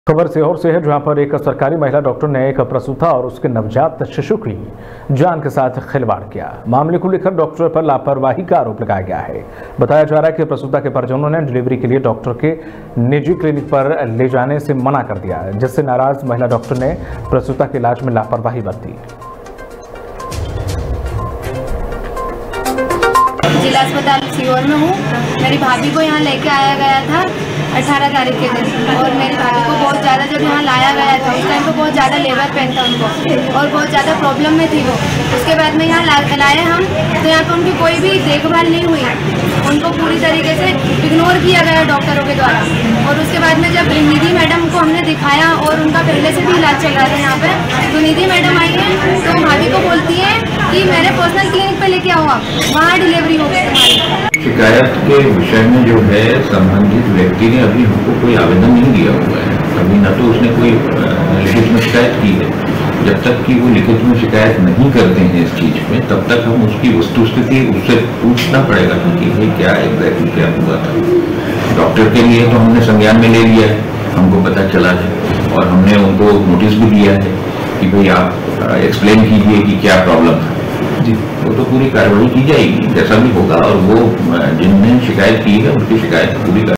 खबर सीहोर से है, जहां पर एक सरकारी महिला डॉक्टर ने एक प्रसूता और उसके नवजात शिशु की जान के साथ खिलवाड़ किया। मामले को लेकर डॉक्टर पर लापरवाही का आरोप लगाया गया है। बताया जा रहा है कि प्रसूता के परिजनों ने डिलीवरी के लिए डॉक्टर के निजी क्लिनिक पर ले जाने से मना कर दिया, जिससे नाराज महिला डॉक्टर ने प्रसूता के इलाज में लापरवाही बरती। जिला अस्पताल सीहोर में हूँ। मेरी भाभी को यहाँ लेके आया गया था 18 तारीख के दिन, और मेरी भाभी को बहुत ज़्यादा जब यहाँ लाया गया था उस टाइम पे बहुत ज़्यादा लेबर पेन था उनको, और बहुत ज़्यादा प्रॉब्लम में थी वो। उसके बाद में यहाँ लाए हम, तो यहाँ पे उनकी कोई भी देखभाल नहीं हुई, उनको पूरी तरीके से इग्नोर किया गया डॉक्टरों के द्वारा। और उसके बाद में जब निधि मैडम को हमने दिखाया, और उनका पहले से भी इलाज चल रहा था यहाँ पे, तो निधि मैडम आई है तो भाभी को बोलती है कि मेरे पर्सनल क्लिनिक पे लेके आओ, आप वहाँ डिलीवरी होगी तुम्हारी। शिकायत के विषय में जो है संबंधित व्यक्ति ने अभी हमको कोई आवेदन नहीं दिया हुआ है। अभी न तो उसने कोई लिखित में शिकायत की है। जब तक कि वो लिखित में शिकायत नहीं करते हैं इस चीज में, तब तक हम उसकी वस्तुस्थिति उससे पूछना पड़ेगा कि भाई क्या एग्जैक्टली क्या हुआ था। डॉक्टर के लिए तो हमने संज्ञान में ले लिया है, हमको पता चला है, और हमने उनको नोटिस भी दिया है कि भाई आप एक्सप्लेन कीजिए कि क्या प्रॉब्लम है जी। वो तो पूरी कार्रवाई की जाएगी जैसा भी होगा, और वो जिनने शिकायत की है उनकी शिकायत पूरी